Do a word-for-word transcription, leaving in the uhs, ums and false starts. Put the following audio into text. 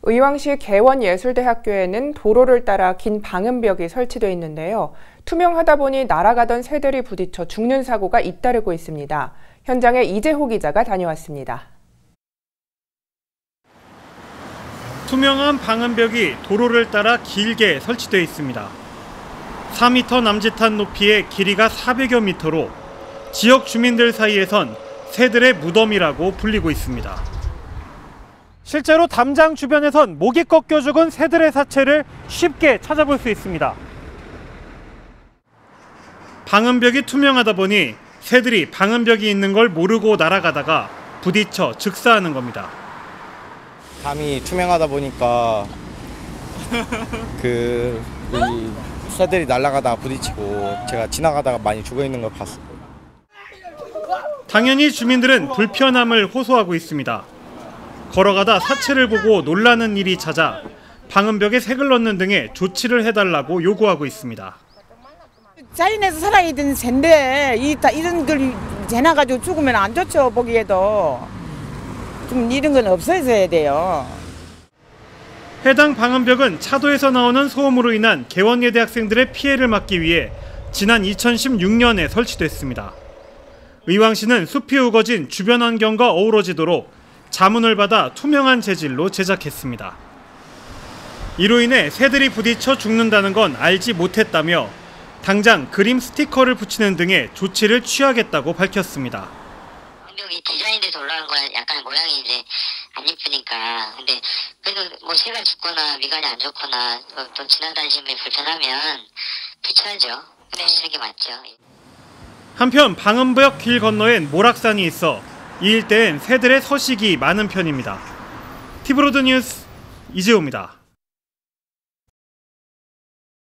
의왕시 개원예술대학교에는 도로를 따라 긴 방음벽이 설치되어 있는데요. 투명하다 보니 날아가던 새들이 부딪혀 죽는 사고가 잇따르고 있습니다. 현장에 이재호 기자가 다녀왔습니다. 투명한 방음벽이 도로를 따라 길게 설치되어 있습니다. 사 미터 남짓한 높이의 길이가 사백여 미터로 지역 주민들 사이에선 새들의 무덤이라고 불리고 있습니다. 실제로 담장 주변에선 목이 꺾여 죽은 새들의 사체를 쉽게 찾아볼 수 있습니다. 방음벽이 투명하다 보니 새들이 방음벽이 있는 걸 모르고 날아가다가 부딪혀 즉사하는 겁니다. 담이 투명하다 보니까 그 이 새들이 날아가다가 부딪히고 제가 지나가다가 많이 죽어 있는 걸 봤어요. 당연히 주민들은 불편함을 호소하고 있습니다. 걸어가다 사체를 보고 놀라는 일이 찾아 방음벽에 색을 넣는 등의 조치를 해달라고 요구하고 있습니다. 자연에서 살아있던 새인데 이, 이런 걸 지나가지고 죽으면 안 좋죠. 보기에도 좀 이런 건 없어져야 돼요. 해당 방음벽은 차도에서 나오는 소음으로 인한 개원예대 학생들의 피해를 막기 위해 지난 이천십육 년에 설치됐습니다. 의왕시는 숲이 우거진 주변 환경과 어우러지도록 자문을 받아 투명한 재질로 제작했습니다. 이로 인해 새들이 부딪혀 죽는다는 건 알지 못했다며 당장 그림 스티커를 붙이는 등의 조치를 취하겠다고 밝혔습니다. 방벽이 디자인돼서 올라간 거야. 약간 모양이 이제 안 예쁘니까. 근데 그래도 뭐 새가 죽거나 미간이 안 좋거나 또, 또 지나다니시는 분이 불편하면 비춰야죠. 내시는 게 맞죠. 한편 방음벽 길 건너엔 모락산이 있어 이 일대엔 새들의 서식이 많은 편입니다. 티브로드 뉴스 이재호입니다.